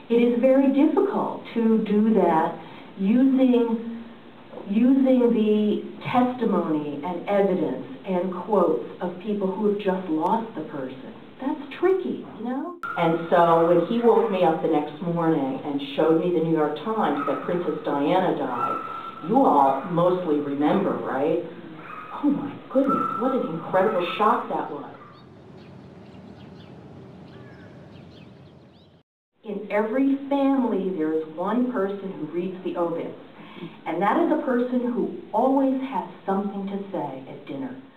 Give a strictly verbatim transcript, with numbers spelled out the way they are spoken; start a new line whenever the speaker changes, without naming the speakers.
It is very difficult to do that using, using the testimony and evidence and quotes of people who have just lost the person. That's tricky, you know? And so when he woke me up the next morning and showed me the New York Times that Princess Diana died, you all mostly remember, right? Oh my goodness, what an incredible shock that was. In every family, there is one person who reads the obits, and that is a person who always has something to say at dinner.